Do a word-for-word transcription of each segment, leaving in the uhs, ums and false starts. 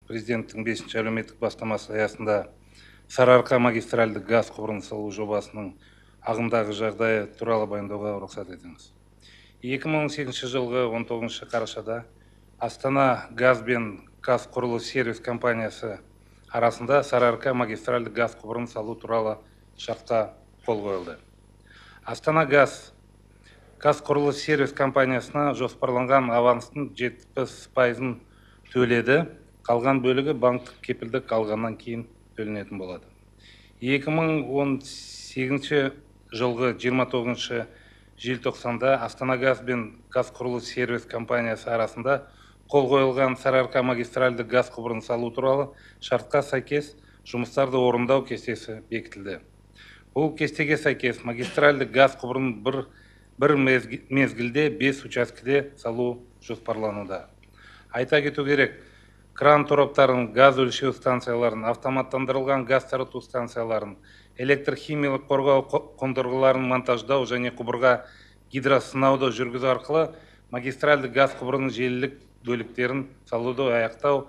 президенттің бесінші әлеуметтік бастамасы аясында Сарыарқа магистральды газ құбырын салу жобасының ағымдағы жағдайы туралы баяндауға рұқсат етіңіз. екі мың он сегізінші жылғы он тоғызыншы қарашада Астана газ бен Қазқұрылыс сервис компаниясы арасында Сарыарқа магистральды газ құбырын салу туралы шартқа қол қойылды. Астана газ Қазқұрылыс сервис компаниясына жоспарланған аванстың жетпіс пайызын төледі, қалған бөлігі банктік кепілдік алғаннан кейін төленетін болады. екі мың он сегізінші жылғы жиырма тоғызыншы желтоқсанда Астана газ бен Қазқұрылыс сервис компаниясы арасында қол қойылған Сарыарқа магистральды газ құбырын салу туралы шартқа сәйкес жұмыстарды орындау кестесі бекітілді. Бұл кестеге сәйкес магистральды газ құбырын бір, бір мезгілде бес учаскеде салу жоспарлануда. Айта кету керек, кран тораптарын, газ өлшеу станцияларын, автоматтандырылған газ тарату станцияларын, электрхимиялық қорғау қондырғыларын монтаждау және құбырға гидросынауды жүргізу арқылы магистральды газ құбырының желілік бөліктерін салуды аяқтау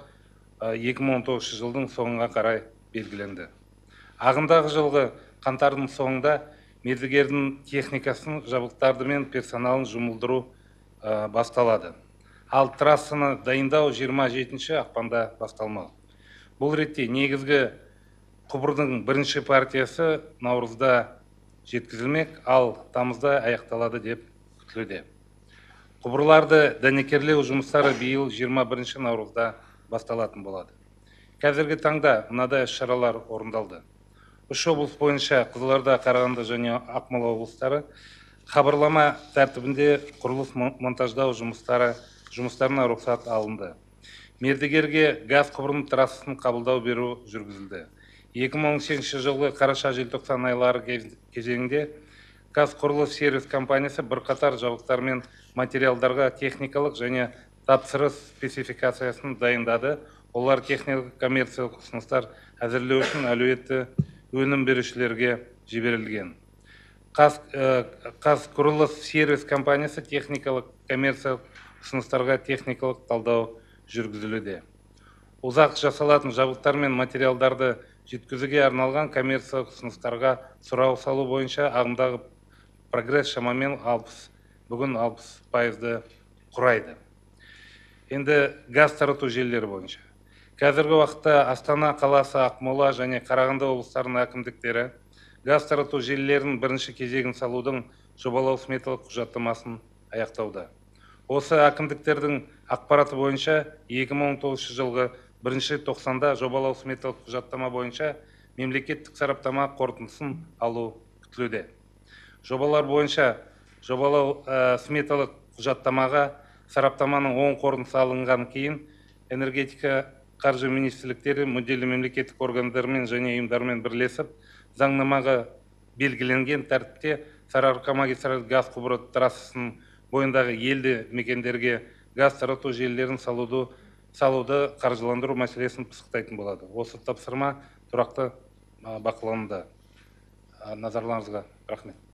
екі мың он тоғызыншы жылдың соңына қарай белгіленді. Ағымдағы жылғы қаңтардың соңында мердігердің техникасын, жабдықтарды мен персоналын жұмылдыру басталады. Ал трассаны дайындау жиырма жетінші ақпанда басталмақ. Бұл ретте негізгі құбырдың бірінші партиясы наурызда жеткізілмек, ал тамызда аяқталады деп күтілуде. Құбырларды дәнекерлеу жұмыстары биыл жиырма бірінші наурызда басталатын болады. Қазіргі таңда мынадай шаралар орындалды. Үш облыс бойынша Қызылорда, Қарағанды және Ақмола облыстары хабарлама тәртібінде құрылыс монтаждау жұмыстары жұмыстарына рұқсат алынды. Мердігерге газ құбырының трассасын қабылдау беру жүргізілді. екі мың он сегізінші жылғы қараша-желтоқсан айлары кезеңінде Қазқұрылыс сервис компаниясы бірқатар жабдықтар мен материалдарға техникалық және тапсырыс спецификациясын дайындады. Олар техникалық коммерциялық ұсыныстар әзірлеу үшін әлеуетті өнім берушілерге жіберілген. Қазқұрылыс сервис компаниясы техникалық коммерциялық ұсыныстарға техникалық талдау жүргізілуде. Ұзақ жасалатын жабдықтар мен материалдарды жеткізуге арналған коммерциялық ұсыныстарға сұрау салу бойынша ағымдағы прогресс шамамен алпыс, бүгін алпыс пайызды құрайды. Енді газ тарату желілері бойынша. Қазіргі уақытта Астана қаласы, Ақмола және Қарағанды облыстарының әкімдіктері газ тарату желілерінің бірінші кезегін салудың жобалау сметалық құжаттамасын аяқтауда. Осы әкімдіктердің ақпараты бойынша екі мың он тоғызыншы жылғы бірінші тоқсанда жобалау сметалық құжаттама бойынша мемлекеттік сараптама қорытындысын алу күтілуде. Жобалар бойынша жобалау сметалық құжаттамаға сараптаманың оң қорытындысы алынған кейін энергетика қаржы министрліктері мүдделі мемлекеттік органдармен және ұйымдармен бірлесіп заңнамаға белгіленген тәртіпте Сарыарқа магистральды газ құбыры трассасының бойындағы елді мекендерге газ тарату желілерін салуды салуды қаржыландыру мәселесін пысықтайтын болады. Осы тапсырма тұрақты бақылануда. Назарларыңызға рахмет.